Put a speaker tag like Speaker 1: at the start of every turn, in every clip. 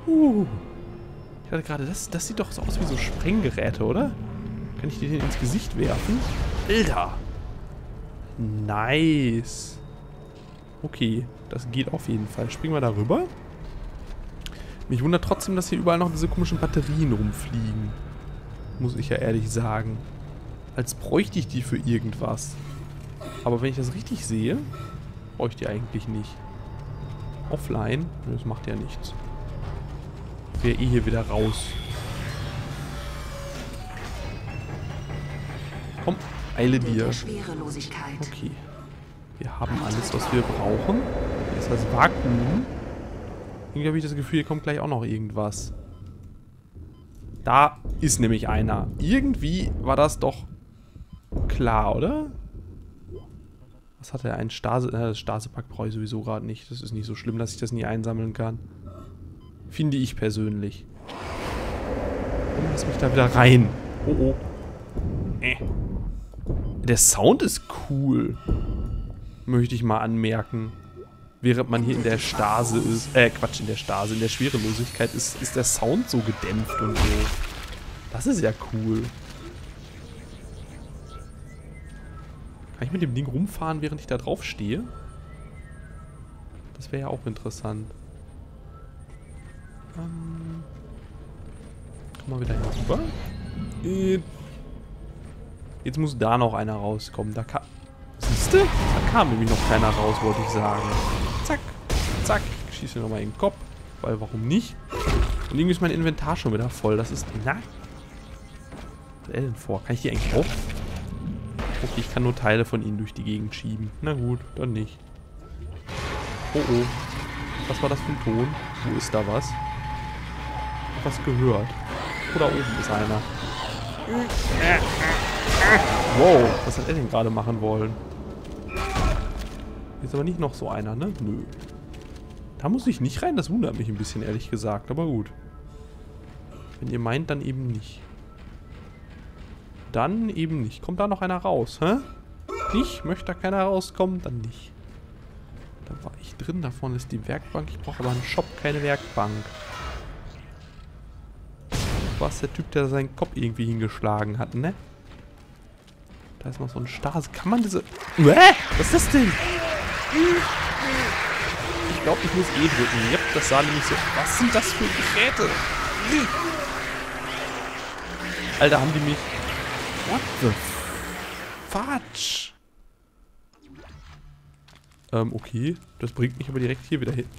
Speaker 1: Ich hatte gerade, das sieht doch so aus wie so Sprenggeräte, oder? Kann ich die denn ins Gesicht werfen? Alter! Nice. Okay, das geht auf jeden Fall. Springen wir da rüber. Mich wundert trotzdem, dass hier überall noch diese komischen Batterien rumfliegen. Muss ich ja ehrlich sagen. Als bräuchte ich die für irgendwas. Aber wenn ich das richtig sehe, brauche ich die eigentlich nicht. Offline? Das macht ja nichts. Ich wäre eh hier wieder raus. Komm, eile dir. Okay. Wir haben alles, was wir brauchen. Hier ist das Vakuum. Irgendwie habe ich das Gefühl, hier kommt gleich auch noch irgendwas. Da ist nämlich einer. Irgendwie war das doch klar, oder? Was hat er? Ein Stase... das Stase-Pack brauche ich sowieso gerade nicht. Das ist nicht so schlimm, dass ich das nie einsammeln kann. Finde ich persönlich. Und lass mich da wieder rein. Oh, oh. Der Sound ist cool. Möchte ich mal anmerken. Während man hier in der Stase ist. Quatsch, in der Stase. In der Schwerelosigkeit ist der Sound so gedämpft und so. Das ist ja cool. Kann ich mit dem Ding rumfahren, während ich da drauf stehe? Das wäre ja auch interessant. Komm mal wieder hier rüber. Jetzt muss da noch einer rauskommen. Da kam... Siehste? Da kam nämlich noch keiner raus, wollte ich sagen. Zack, zack. Ich schieße nochmal in den Kopf. Weil, warum nicht? Und irgendwie ist mein Inventar schon wieder voll. Das ist... Na? Was hat er denn vor? Kann ich die eigentlich auch... Okay, ich kann nur Teile von ihnen durch die Gegend schieben. Na gut, dann nicht. Oh oh. Was war das für ein Ton? Wo ist da was? Ich hab was gehört. Oh, da oben ist einer. Wow, was hat er denn gerade machen wollen? Hier ist aber nicht noch so einer, ne? Nö. Da muss ich nicht rein, das wundert mich ein bisschen, ehrlich gesagt. Aber gut. Wenn ihr meint, dann eben nicht. Dann eben nicht. Kommt da noch einer raus, hä? Nicht? Möchte da keiner rauskommen? Dann nicht. Da war ich drin. Da vorne ist die Werkbank. Ich brauche aber einen Shop, keine Werkbank. War es der Typ, der seinen Kopf irgendwie hingeschlagen hat, ne? Da ist noch so ein Stase. Kann man diese... Was ist das denn? Ich glaube, ich muss E drücken. Yep, das sah nämlich so... Was sind das für Geräte? Alter, haben die mich... What the fudge? Okay. Das bringt mich aber direkt hier wieder hin.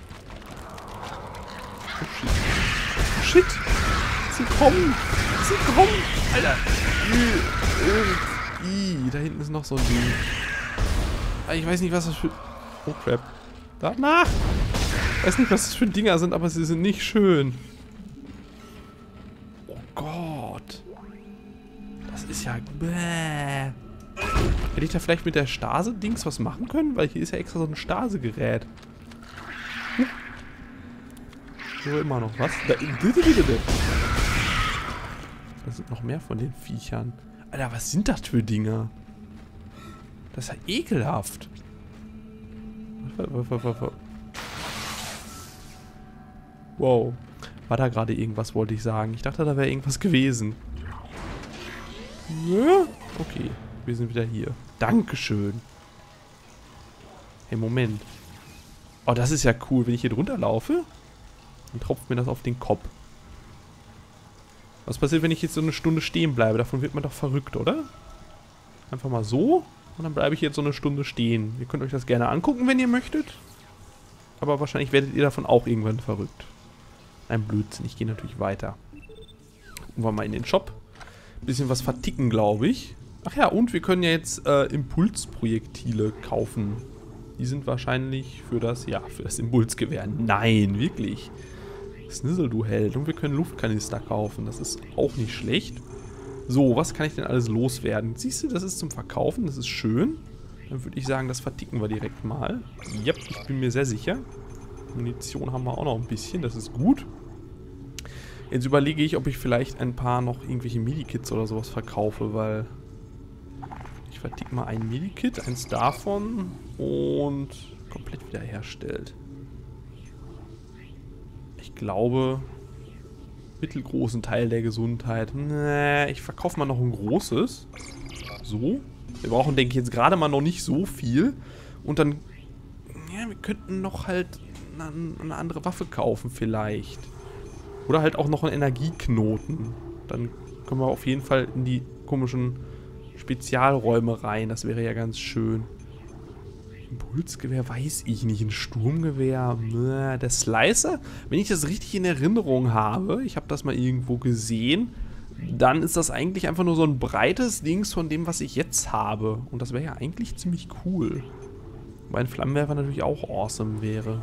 Speaker 1: Oh shit. Shit. Sie kommen. Sie kommen. Alter. Da hinten ist noch so ein Ding. Ich weiß nicht, was das für... Oh crap. Danach. Ich weiß nicht, was das für Dinger sind, aber sie sind nicht schön. Oh Gott. Das ist ja... Bäh. Hätte ich da vielleicht mit der Stase-Dings was machen können? Weil hier ist ja extra so ein Stase-Gerät. So, immer noch was. Da sind noch mehr von den Viechern. Alter, was sind das für Dinger? Das ist ja ekelhaft. Wow. War da gerade irgendwas, wollte ich sagen. Ich dachte, da wäre irgendwas gewesen. Ja? Okay, wir sind wieder hier. Dankeschön. Hey, Moment. Oh, das ist ja cool. Wenn ich hier drunter laufe, dann tropft mir das auf den Kopf. Was passiert, wenn ich jetzt so eine Stunde stehen bleibe? Davon wird man doch verrückt, oder? Einfach mal so. Und dann bleibe ich jetzt so eine Stunde stehen. Ihr könnt euch das gerne angucken, wenn ihr möchtet. Aber wahrscheinlich werdet ihr davon auch irgendwann verrückt. Ein Blödsinn. Ich gehe natürlich weiter. Gucken wir mal in den Shop. Bisschen was verticken, glaube ich. Ach ja, und wir können ja jetzt Impulsprojektile kaufen. Die sind wahrscheinlich für das Impulsgewehr. Nein, wirklich. Snizzle, du Held. Und wir können Luftkanister kaufen. Das ist auch nicht schlecht. So, was kann ich denn alles loswerden? Siehst du, das ist zum Verkaufen. Das ist schön. Dann würde ich sagen, das verticken wir direkt mal. Yep, ich bin mir sehr sicher. Munition haben wir auch noch ein bisschen. Das ist gut. Jetzt überlege ich, ob ich vielleicht ein paar noch irgendwelche Medikits oder sowas verkaufe, weil... Ich verticke mal ein Medikit, eins davon und komplett wiederherstellt. Ich glaube, mittelgroßen Teil der Gesundheit. Nee, ich verkaufe mal noch ein großes. So. Wir brauchen, denke ich, jetzt gerade mal noch nicht so viel. Und dann, ja, wir könnten noch halt eine andere Waffe kaufen vielleicht. Oder halt auch noch einen Energieknoten. Dann können wir auf jeden Fall in die komischen Spezialräume rein. Das wäre ja ganz schön. Impulsgewehr weiß ich nicht. Ein Sturmgewehr. Der Slicer, wenn ich das richtig in Erinnerung habe, ich habe das mal irgendwo gesehen, dann ist das eigentlich einfach nur so ein breites Dings von dem, was ich jetzt habe. Und das wäre ja eigentlich ziemlich cool. Weil ein Flammenwerfer natürlich auch awesome wäre.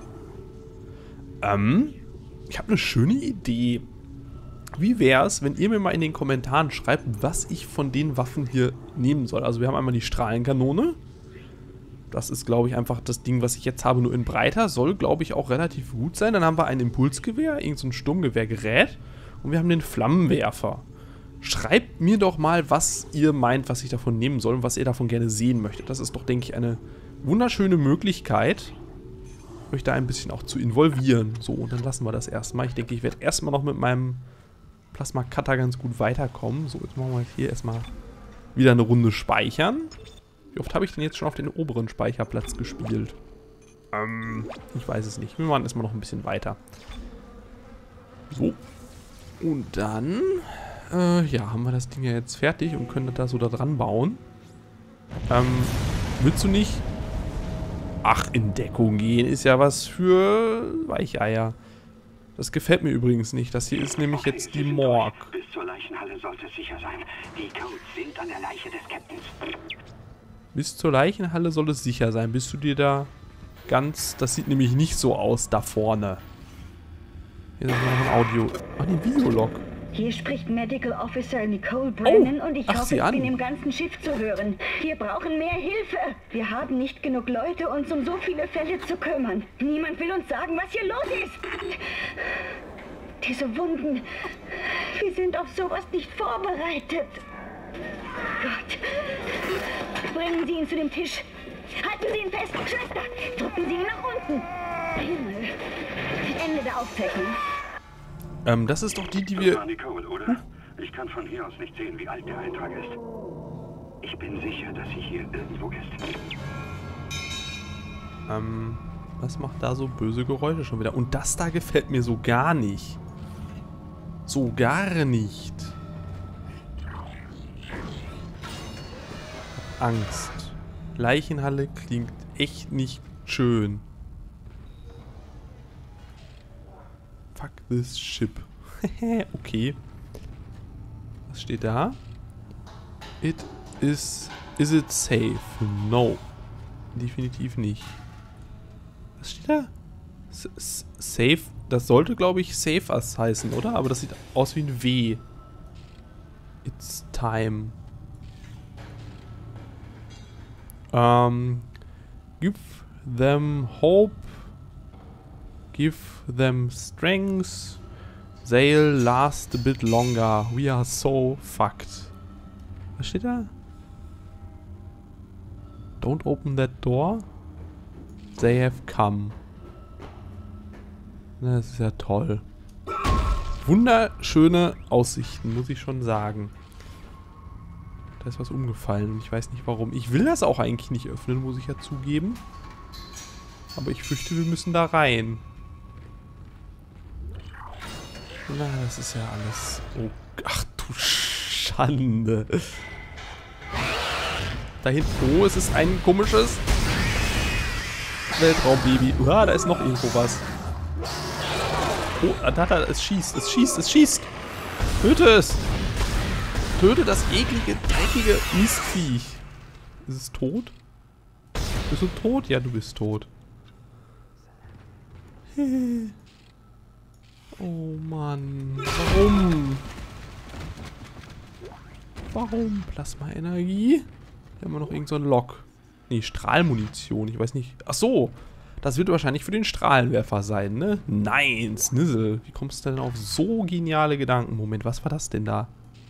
Speaker 1: Ich habe eine schöne Idee. Wie wäre es, wenn ihr mir mal in den Kommentaren schreibt, was ich von den Waffen hier nehmen soll? Also wir haben einmal die Strahlenkanone. Das ist, glaube ich, einfach das Ding, was ich jetzt habe, nur in breiter. Soll, glaube ich, auch relativ gut sein. Dann haben wir ein Impulsgewehr, irgend so ein Sturmgewehrgerät. Und wir haben den Flammenwerfer. Schreibt mir doch mal, was ihr meint, was ich davon nehmen soll und was ihr davon gerne sehen möchtet. Das ist doch, denke ich, eine wunderschöne Möglichkeit, euch da ein bisschen auch zu involvieren. So, und dann lassen wir das erstmal. Ich denke, ich werde erstmal noch mit meinem Plasma Cutter ganz gut weiterkommen. So, jetzt machen wir hier erstmal wieder eine Runde speichern. Wie oft habe ich denn jetzt schon auf den oberen Speicherplatz gespielt? Ich weiß es nicht. Wir machen erstmal noch ein bisschen weiter. So. Und dann, ja, haben wir das Ding ja jetzt fertig und können das so da dran bauen. Willst du nicht? Ach, in Deckung gehen ist ja was für Weicheier. Das gefällt mir übrigens nicht. Das hier ist nämlich jetzt die Morgue.
Speaker 2: Bis zur Leichenhalle sollte es sicher sein. Die Codes sind an der Leiche des Captains.
Speaker 1: Bis zur Leichenhalle soll es sicher sein. Bist du dir da ganz... Das sieht nämlich nicht so aus da vorne. Hier ist noch ein Audio... Ach, den Videolog.
Speaker 3: Hier spricht Medical Officer Nicole Brennan und ich hoffe, ich bin im ganzen Schiff zu hören. Wir brauchen mehr Hilfe. Wir haben nicht genug Leute, uns um so viele Fälle zu kümmern. Niemand will uns sagen, was hier los ist. Diese Wunden. Wir sind auf sowas nicht vorbereitet. Gott. Bringen Sie ihn zu dem Tisch. Halten Sie ihn fest, Schwester. Drücken Sie ihn nach unten. Himmel. Ende der Aufzeichnung.
Speaker 1: Das ist doch die wir...
Speaker 2: Das war Nicole, oder? Ich kann von hier aus nicht sehen, wie alt der Eintrag ist. Ich bin sicher, dass sie hier irgendwo ist.
Speaker 1: Was macht da so böse Geräusche schon wieder? Und das da gefällt mir so gar nicht. So gar nicht. Angst. Leichenhalle klingt echt nicht schön. Fuck this ship. Okay. Was steht da? Is it safe? No. Definitiv nicht. Was steht da? Safe. Das sollte, glaube ich, Save Us heißen, oder? Aber das sieht aus wie ein W. It's time. Give them hope. Give them strength. They'll last a bit longer. We are so fucked. Was steht da? Don't open that door. They have come. Das ist ja toll. Wunderschöne Aussichten, muss ich schon sagen. Da ist was umgefallen und ich weiß nicht warum. Ich will das auch eigentlich nicht öffnen, muss ich ja zugeben. Aber ich fürchte, wir müssen da rein. Na, das ist ja alles... Oh, ach du Schande. Da hinten... Oh, es ist ein komisches... Weltraumbaby. Da ist noch irgendwo was. Oh, es schießt, es schießt, es schießt. Töte es. Töte das eklige, dreckige Mistviech. Ist es tot? Bist du tot? Ja, du bist tot. Oh Mann. Warum? Warum? Plasma-Energie? Hier haben wir noch irgend so ein Lok. Nee, Strahlmunition. Ich weiß nicht. Ach so. Das wird wahrscheinlich für den Strahlenwerfer sein, ne? Nein, Snizzle. Wie kommst du denn auf so geniale Gedanken? Moment, was war das denn da?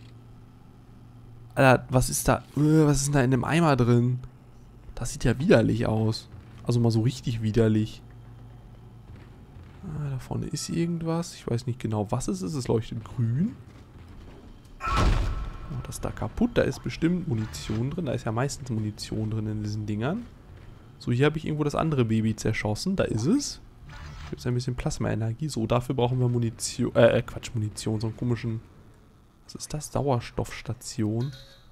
Speaker 1: Alter, was ist da? Was ist denn da in dem Eimer drin? Das sieht ja widerlich aus. Also mal so richtig widerlich. Ah, da vorne ist irgendwas. Ich weiß nicht genau, was es ist. Es leuchtet grün. Oh, das ist da kaputt. Da ist bestimmt Munition drin. Da ist ja meistens Munition drin in diesen Dingern. So, hier habe ich irgendwo das andere Baby zerschossen. Da ist es. Gibt es ein bisschen Plasmaenergie. So, dafür brauchen wir Munition. Quatsch, Munition. So einen komischen... Was ist das? Sauerstoffstation.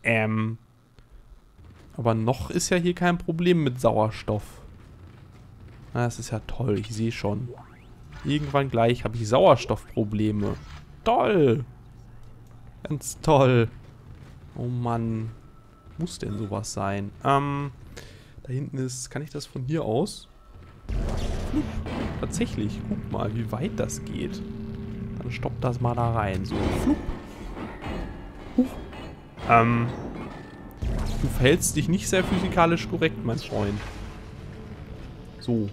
Speaker 1: Aber noch ist ja hier kein Problem mit Sauerstoff. Na, das ist ja toll. Ich sehe schon. Irgendwann gleich habe ich Sauerstoffprobleme. Toll! Ganz toll. Oh Mann. Muss denn sowas sein? Da hinten ist... Kann ich das von hier aus? Flup. Tatsächlich. Guck mal, wie weit das geht. Dann stoppt das mal da rein. So. Flup. Du verhältst dich nicht sehr physikalisch korrekt, mein Freund. So.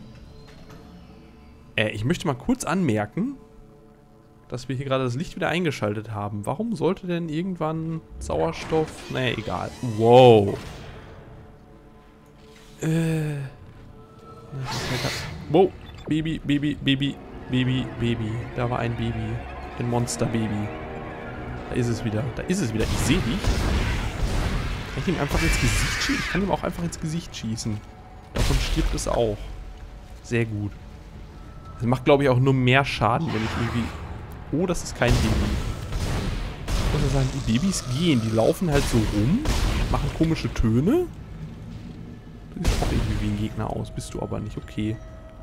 Speaker 1: Ich möchte mal kurz anmerken, dass wir hier gerade das Licht wieder eingeschaltet haben. Warum sollte denn irgendwann Sauerstoff... Naja, egal. Wow. Wow. Baby, Baby, Baby, Baby, Baby. Da war ein Baby. Ein Monsterbaby. Da ist es wieder. Da ist es wieder. Ich sehe dich. Kann ich ihm einfach ins Gesicht schießen? Ich kann ihm auch einfach ins Gesicht schießen. Davon stirbt es auch. Sehr gut. Das macht, glaube ich, auch nur mehr Schaden, wenn ich irgendwie... Oh, das ist kein Baby. Ich muss sagen, die Babys gehen. Die laufen halt so rum, machen komische Töne. Du siehst auch irgendwie wie ein Gegner aus. Bist du aber nicht. Okay.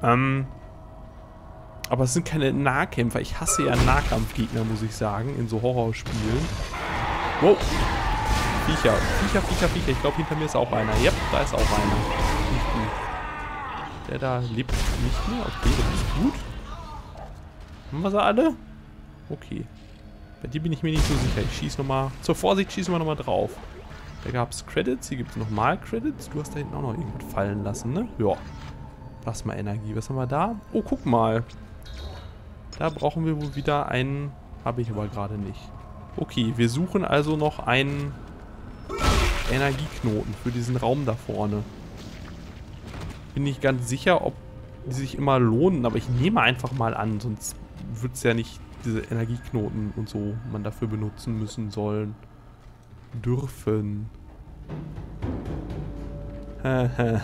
Speaker 1: Aber es sind keine Nahkämpfer. Ich hasse ja Nahkampfgegner, muss ich sagen, in so Horrorspielen. Wow. Viecher. Viecher, Viecher, Viecher. Ich glaube, hinter mir ist auch einer. Yep, da ist auch einer. Nicht gut. Der da lebt nicht mehr. Okay, das ist gut. Haben wir sie alle? Okay. Bei dir bin ich mir nicht so sicher. Ich schieße nochmal... Zur Vorsicht schießen wir nochmal drauf. Da gab es Credits. Hier gibt es nochmal Credits. Du hast da hinten auch noch irgendwas fallen lassen, ne? Ja. Plasma-Energie. Was haben wir da? Oh, guck mal. Da brauchen wir wohl wieder einen... Habe ich aber gerade nicht. Okay, wir suchen also noch einen Energieknoten für diesen Raum da vorne. Bin nicht ganz sicher, ob die sich immer lohnen, aber ich nehme einfach mal an, sonst wird es ja nicht diese Energieknoten und so man dafür benutzen müssen sollen. Dürfen. Da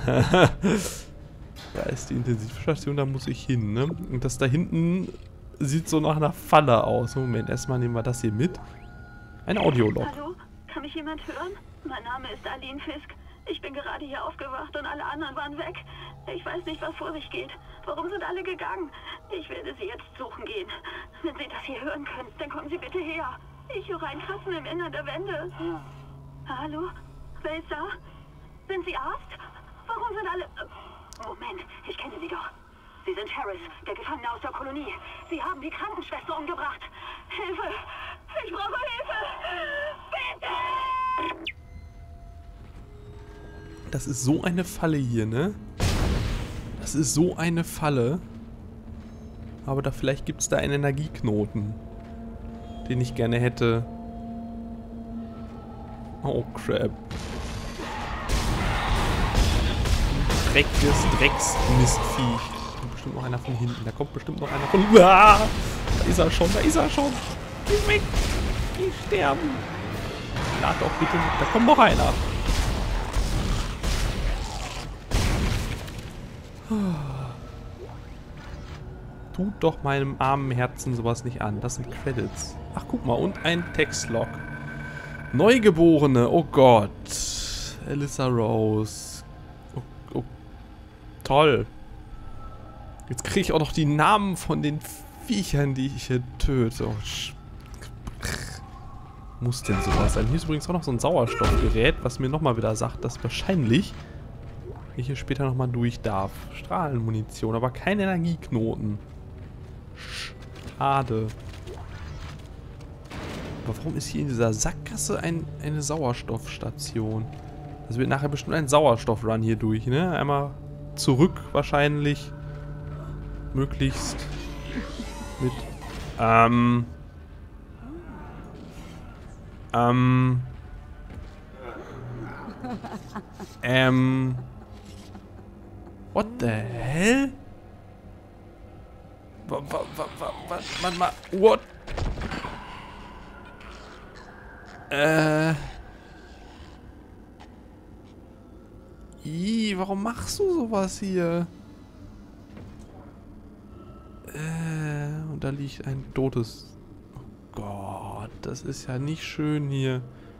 Speaker 1: ist die Intensivstation, da muss ich hin, ne? Und das da hinten sieht so nach einer Falle aus. Moment, erstmal nehmen wir das hier mit. Ein Audiolog.
Speaker 4: Hallo? Kann mich jemand hören? Mein Name ist Aline Fisk. Ich bin gerade hier aufgewacht und alle anderen waren weg. Ich weiß nicht, was vor sich geht. Warum sind alle gegangen? Ich werde sie jetzt suchen gehen. Wenn Sie das hier hören können, dann kommen Sie bitte her. Ich höre ein Kratzen im Innern der Wände. Hallo? Wer ist da? Sind Sie Arzt? Warum sind alle... Moment, ich kenne Sie doch. Sie sind Harris, der Gefangene aus der Kolonie. Sie haben die Krankenschwester umgebracht. Hilfe! Ich brauche Hilfe! Bitte!
Speaker 1: Das ist so eine Falle hier, ne? Das ist so eine Falle. Aber da vielleicht gibt es da einen Energieknoten, den ich gerne hätte. Oh, crap. Dreckiges Drecksmistviech. Da kommt bestimmt noch einer von hinten. Da kommt bestimmt noch einer von... Ah! Da ist er schon, da ist er schon. Geh weg. Geh sterben. Lad doch bitte. Da kommt noch einer. Tut doch meinem armen Herzen sowas nicht an. Das sind Credits. Ach, guck mal. Und ein Textlog. Neugeborene. Oh Gott. Alyssa Rose. Oh. Toll. Jetzt kriege ich auch noch die Namen von den Viechern, die ich hier töte. Oh, muss denn sowas sein? Hier ist übrigens auch noch so ein Sauerstoffgerät, was mir nochmal wieder sagt, dass wahrscheinlich ich hier später nochmal durch darf. Strahlenmunition, aber kein Energieknoten. Schade. Aber warum ist hier in dieser Sackgasse eine Sauerstoffstation? Das wird nachher bestimmt ein Sauerstoffrun hier durch, ne? Einmal zurück wahrscheinlich. Möglichst mit what the hell? Warte mal. What? Warum machst du sowas hier? Und da liegt ein totes... Oh Gott, das ist ja nicht schön hier.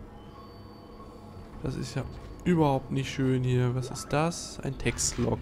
Speaker 1: Das ist ja überhaupt nicht schön hier. Was ist das? Ein Textlog.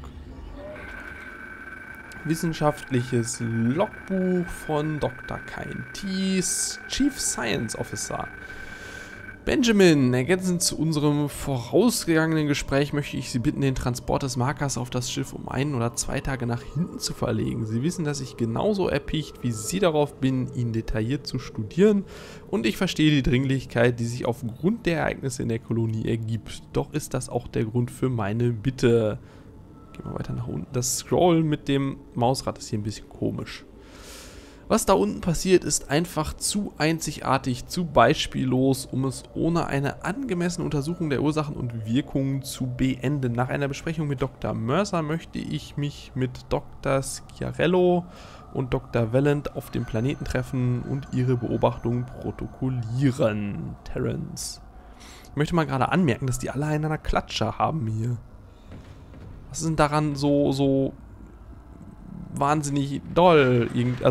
Speaker 1: Wissenschaftliches Logbuch von Dr. Kain Thies, Chief Science Officer. Benjamin, ergänzend zu unserem vorausgegangenen Gespräch möchte ich Sie bitten, den Transport des Markers auf das Schiff um 1 oder 2 Tage nach hinten zu verlegen. Sie wissen, dass ich genauso erpicht wie Sie darauf bin, ihn detailliert zu studieren, und ich verstehe die Dringlichkeit, die sich aufgrund der Ereignisse in der Kolonie ergibt. Doch ist das auch der Grund für meine Bitte. Gehen wir weiter nach unten. Das Scrollen mit dem Mausrad ist hier ein bisschen komisch. Was da unten passiert, ist einfach zu einzigartig, zu beispiellos, um es ohne eine angemessene Untersuchung der Ursachen und Wirkungen zu beenden. Nach einer Besprechung mit Dr. Mercer möchte ich mich mit Dr. Schiarello und Dr. Valent auf dem Planeten treffen und ihre Beobachtungen protokollieren. Terrence. Ich möchte mal gerade anmerken, dass die alle einander Klatscher haben hier. Was ist denn daran so wahnsinnig doll?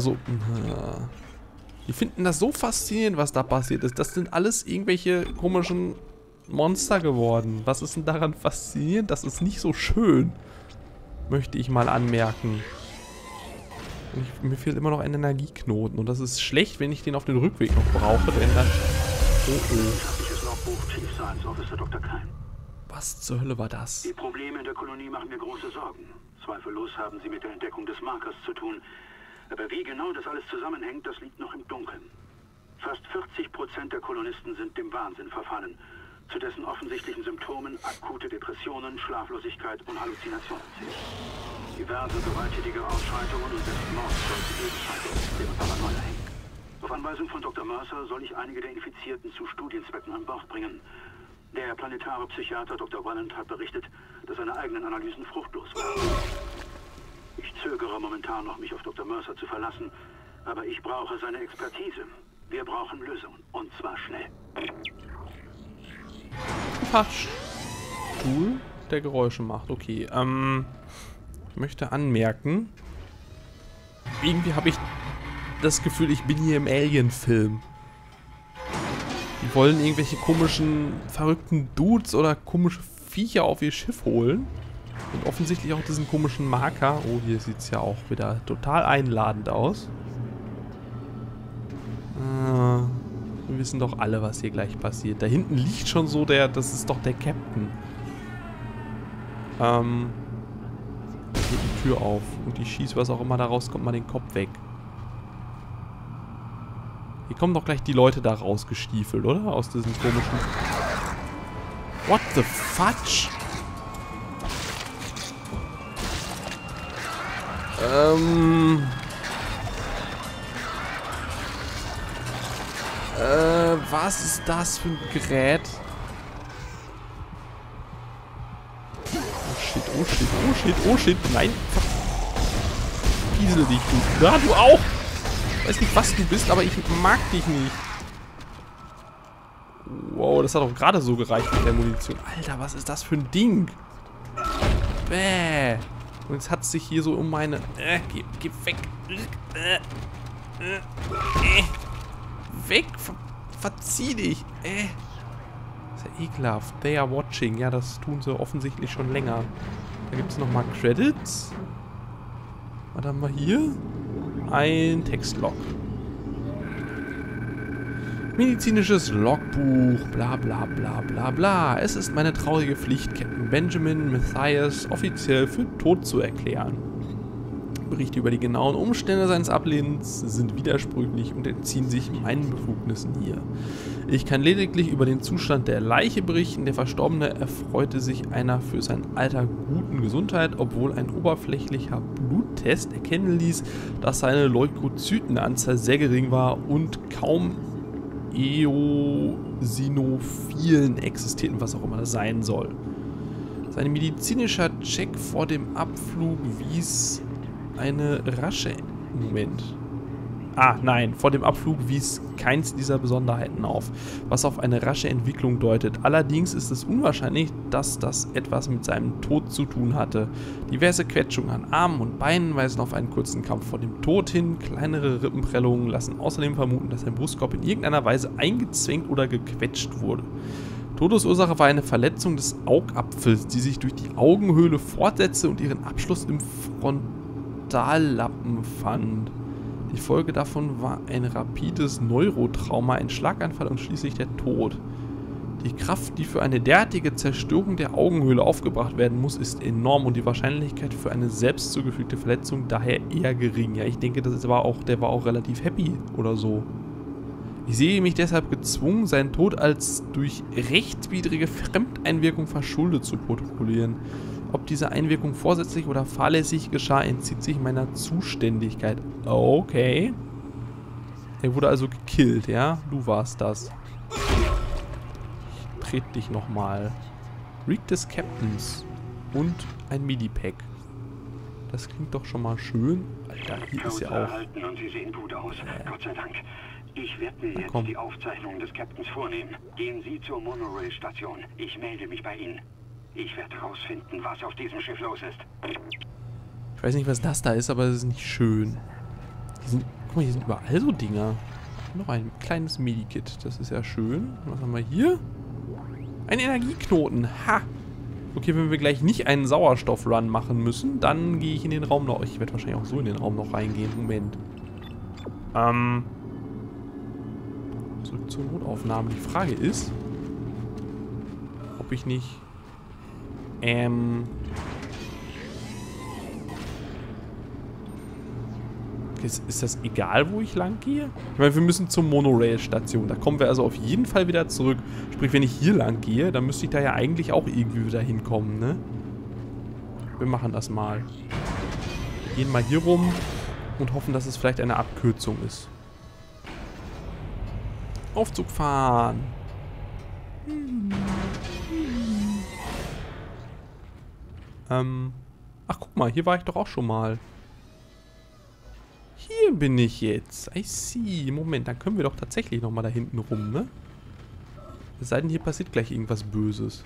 Speaker 1: Die finden das so faszinierend, was da passiert ist. Das sind alles irgendwelche komischen Monster geworden. Was ist denn daran faszinierend? Das ist nicht so schön. Möchte ich mal anmerken. Mir fehlt immer noch ein Energieknoten. Und das ist schlecht, wenn ich den auf den Rückweg noch brauche, denn dann... Was zur Hölle war das?
Speaker 2: Die Probleme in der Kolonie machen mir große Sorgen. Zweifellos haben sie mit der Entdeckung des Markers zu tun. Aber wie genau das alles zusammenhängt, das liegt noch im Dunkeln. Fast 40% der Kolonisten sind dem Wahnsinn verfallen. Zu dessen offensichtlichen Symptomen akute Depressionen, Schlaflosigkeit und Halluzinationen zählen. Diverse gewalttätige Ausschreitungen und selbst Mord sollten ebenfalls im System Paranoia hängen. Auf Anweisung von Dr. Mercer soll ich einige der Infizierten zu Studienzwecken an Bord bringen. Der planetare Psychiater Dr. Valent hat berichtet, dass seine eigenen Analysen fruchtlos waren. Ich zögere momentan noch, mich auf Dr. Mercer zu verlassen, aber ich brauche seine Expertise. Wir brauchen Lösungen, und zwar schnell.
Speaker 1: Fachstuhl, der Geräusche macht. Okay, ich möchte anmerken, irgendwie habe ich das Gefühl, ich bin hier im Alien-Film. Die wollen irgendwelche komischen, verrückten Dudes oder komische Viecher auf ihr Schiff holen. Und offensichtlich auch diesen komischen Marker. Oh, hier sieht es ja auch wieder total einladend aus. Wir wissen doch alle, was hier gleich passiert. Da hinten liegt schon so das ist doch der Captain. Geht die Tür auf und die schießt, was auch immer da rauskommt, mal den Kopf weg. Hier kommen doch gleich die Leute da rausgestiefelt, oder? Aus diesem komischen... What the fudge? Was ist das für ein Gerät? Oh shit, oh shit, oh shit, oh shit. Nein. Piesel dich, du. Ja, du auch. Ich weiß nicht, was du bist, aber ich mag dich nicht. Wow, das hat auch gerade so gereicht mit der Munition. Alter, was ist das für ein Ding? Bäh. Und jetzt hat es sich hier so um meine... Geh weg. Weg. Verzieh dich. Ist ja ekelhaft. They are watching. Ja, das tun sie offensichtlich schon länger. Da gibt es nochmal Credits. Was haben wir hier? Ein Textlog. Medizinisches Logbuch, bla bla bla bla bla. Es ist meine traurige Pflicht, Captain Benjamin Mathias offiziell für tot zu erklären. Berichte über die genauen Umstände seines Ablehnens sind widersprüchlich und entziehen sich meinen Befugnissen hier. Ich kann lediglich über den Zustand der Leiche berichten. Der Verstorbene erfreute sich einer für sein Alter guten Gesundheit, obwohl ein oberflächlicher Bluttest erkennen ließ, dass seine Leukozytenanzahl sehr gering war und kaum Eosinophilen existierten, was auch immer das sein soll. Sein medizinischer Check vor dem Abflug wies eine rasche Moment. Ah, nein, vor dem Abflug wies keins dieser Besonderheiten auf, was auf eine rasche Entwicklung deutet. Allerdings ist es unwahrscheinlich, dass das etwas mit seinem Tod zu tun hatte. Diverse Quetschungen an Armen und Beinen weisen auf einen kurzen Kampf vor dem Tod hin. Kleinere Rippenprellungen lassen außerdem vermuten, dass sein Brustkorb in irgendeiner Weise eingezwängt oder gequetscht wurde. Todesursache war eine Verletzung des Augapfels, die sich durch die Augenhöhle fortsetzte und ihren Abschluss im Frontallappen fand. Die Folge davon war ein rapides Neurotrauma, ein Schlaganfall und schließlich der Tod. Die Kraft, die für eine derartige Zerstörung der Augenhöhle aufgebracht werden muss, ist enorm und die Wahrscheinlichkeit für eine selbst zugefügte Verletzung daher eher gering. Ja, ich denke, der war auch relativ happy oder so. Ich sehe mich deshalb gezwungen, seinen Tod als durch rechtswidrige Fremdeinwirkung verschuldet zu protokollieren. Ob diese Einwirkung vorsätzlich oder fahrlässig geschah, entzieht sich meiner Zuständigkeit. Okay. Er wurde also gekillt, ja? Du warst das. Ich trete dich nochmal. Reek des Captains. Und ein Midi-Pack. Das klingt doch schon mal schön. Alter, hier ist ja auch...
Speaker 2: Und Sie sehen gut aus. Gott sei Dank. Ich werde mir jetzt die Aufzeichnungen des Captains vornehmen. Gehen Sie zur Monorail-Station. Ich melde mich bei Ihnen. Ich werde herausfinden, was auf diesem Schiff los ist.
Speaker 1: Ich weiß nicht, was das da ist, aber es ist nicht schön. Guck mal, hier sind überall so Dinger. Noch ein kleines Medikit. Das ist ja schön. Was haben wir hier? Ein Energieknoten. Ha! Okay, wenn wir gleich nicht einen Sauerstoff-Run machen müssen, dann gehe ich in den Raum noch... Ich werde wahrscheinlich auch so in den Raum noch reingehen. Moment. Zurück zur Notaufnahme. Die Frage ist, ob ich nicht... Ist das egal, wo ich lang gehe? Ich meine, wir müssen zur Monorail-Station. Da kommen wir also auf jeden Fall wieder zurück. Sprich, wenn ich hier lang gehe, dann müsste ich da ja eigentlich auch irgendwie wieder hinkommen, ne? Wir machen das mal. Wir gehen mal hier rum und hoffen, dass es vielleicht eine Abkürzung ist. Aufzug fahren. Ach, guck mal, hier war ich doch auch schon mal. Hier bin ich jetzt. I see. Moment, dann können wir doch tatsächlich nochmal da hinten rum, ne? Es sei denn, hier passiert gleich irgendwas Böses.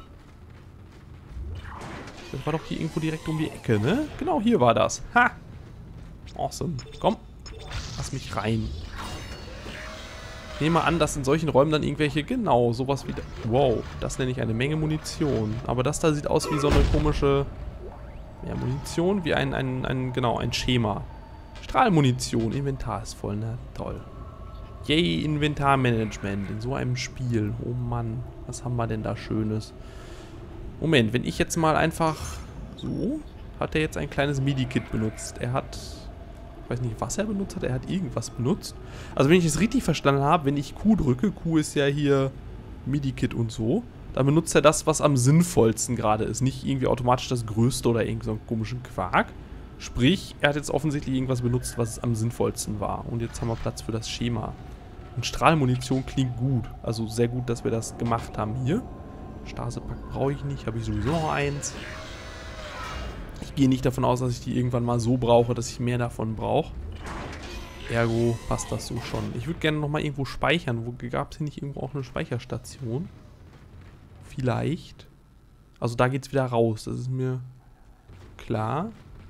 Speaker 1: Das war doch hier irgendwo direkt um die Ecke, ne? Genau, hier war das. Ha! Awesome. Komm. Lass mich rein. Ich nehme mal an, dass in solchen Räumen dann irgendwelche, genau, sowas wie... Wow, das nenne ich eine Menge Munition. Aber das da sieht aus wie so eine komische... Ja, Munition, wie ein Schema. Strahlmunition, Inventar ist voll, ne? Toll. Yay, Inventarmanagement in so einem Spiel. Oh Mann, was haben wir denn da Schönes? Moment, wenn ich jetzt mal einfach... So, hat er jetzt ein kleines Midi-Kit benutzt. Er hat... Ich weiß nicht, was er benutzt hat. Er hat irgendwas benutzt. Also wenn ich es richtig verstanden habe, wenn ich Q drücke, Q ist ja hier Midi-Kit und so, dann benutzt er das, was am sinnvollsten gerade ist. Nicht irgendwie automatisch das Größte oder irgend so einen komischen Quark. Sprich, er hat jetzt offensichtlich irgendwas benutzt, was am sinnvollsten war. Und jetzt haben wir Platz für das Schema. Und Strahlmunition klingt gut. Also sehr gut, dass wir das gemacht haben hier. Stasepack brauche ich nicht, habe ich sowieso noch eins. Ich gehe nicht davon aus, dass ich die irgendwann mal so brauche, dass ich mehr davon brauche. Ergo passt das so schon. Ich würde gerne nochmal irgendwo speichern. Wo gab es hier nicht irgendwo auch eine Speicherstation? Vielleicht. Also da geht es wieder raus. Das ist mir klar.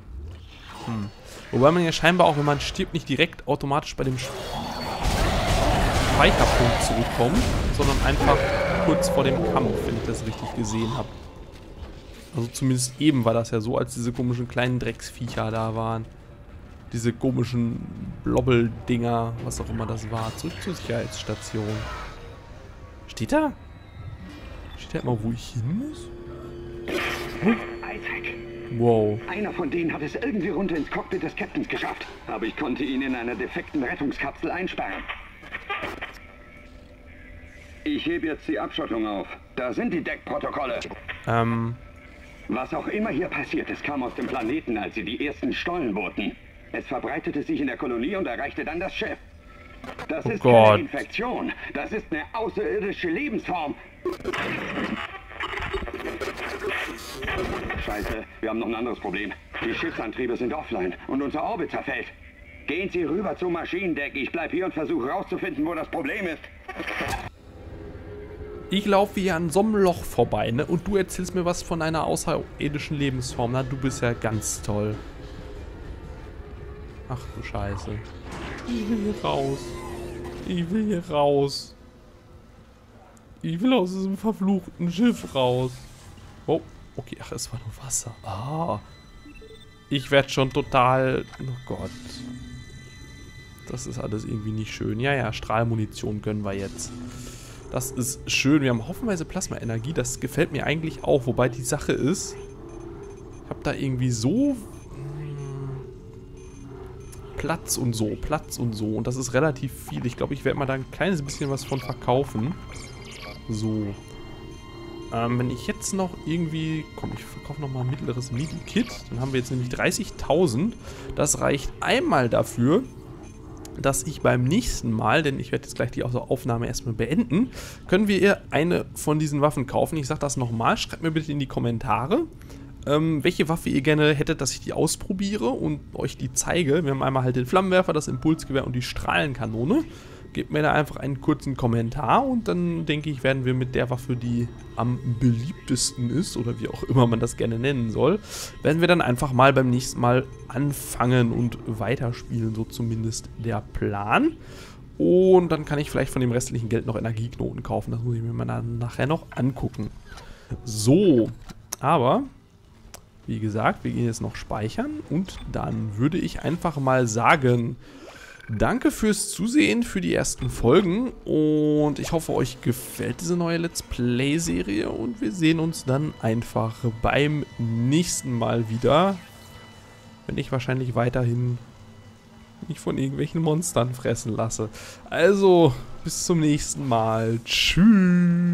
Speaker 1: Wobei man ja scheinbar auch, wenn man stirbt, nicht direkt automatisch bei dem Speicherpunkt zurückkommt, sondern einfach kurz vor dem Kampf, wenn ich das richtig gesehen habe. Also zumindest eben war das ja so, als diese komischen kleinen Drecksviecher da waren. Diese komischen Blobbel-Dinger, was auch immer das war. Zurück zur Sicherheitsstation. Steht da? Steht da immer, wo ich hin muss?
Speaker 5: Isaac.
Speaker 1: Wow.
Speaker 5: Einer von denen hat es irgendwie runter ins Cockpit des Captains geschafft. Aber ich konnte ihn in einer defekten Rettungskapsel einsperren. Ich hebe jetzt die Abschottung auf. Da sind die Deckprotokolle. Was auch immer hier passiert ist, kam aus dem Planeten, als sie die ersten Stollen boten. Es verbreitete sich in der Kolonie und erreichte dann das Schiff. Das ist keine Infektion. Das ist eine außerirdische Lebensform. Scheiße, wir haben noch ein anderes Problem. Die Schiffsantriebe sind offline und unser Orbit zerfällt. Gehen Sie rüber zum Maschinendeck. Ich bleib hier und versuche rauszufinden, wo das Problem ist.
Speaker 1: Ich laufe hier an so einem Loch vorbei, ne? Und du erzählst mir was von einer außerirdischen Lebensform. Na, du bist ja ganz toll. Ach du Scheiße. Ich will hier raus. Ich will hier raus. Ich will aus diesem verfluchten Schiff raus. Oh, okay. Ach, es war nur Wasser. Ah. Ich werde schon total... Oh Gott. Das ist alles irgendwie nicht schön. Ja, ja, Strahlmunition gönnen wir jetzt. Das ist schön. Wir haben haufenweise Plasmaenergie. Das gefällt mir eigentlich auch. Wobei die Sache ist, ich habe da irgendwie so Platz und so. Und das ist relativ viel. Ich glaube, ich werde mal da ein kleines bisschen was von verkaufen. So. Wenn ich jetzt noch irgendwie... Komm, ich verkaufe nochmal ein mittleres Medikit. Dann haben wir jetzt nämlich 30.000. Das reicht einmal dafür, dass ich beim nächsten Mal, denn ich werde jetzt gleich die Aufnahme erstmal beenden, können wir ihr eine von diesen Waffen kaufen. Ich sage das nochmal, schreibt mir bitte in die Kommentare, welche Waffe ihr gerne hättet, dass ich die ausprobiere und euch die zeige. Wir haben einmal halt den Flammenwerfer, das Impulsgewehr und die Strahlenkanone. Gebt mir da einfach einen kurzen Kommentar und dann denke ich, werden wir mit der Waffe, die am beliebtesten ist, oder wie auch immer man das gerne nennen soll, werden wir dann einfach mal beim nächsten Mal anfangen und weiterspielen, so zumindest der Plan. Und dann kann ich vielleicht von dem restlichen Geld noch Energieknoten kaufen, das muss ich mir mal dann nachher noch angucken. So, aber... Wie gesagt, wir gehen jetzt noch speichern und dann würde ich einfach mal sagen, danke fürs Zusehen, für die ersten Folgen und ich hoffe, euch gefällt diese neue Let's Play-Serie und wir sehen uns dann einfach beim nächsten Mal wieder, wenn ich wahrscheinlich weiterhin mich von irgendwelchen Monstern fressen lasse. Also, bis zum nächsten Mal. Tschüss.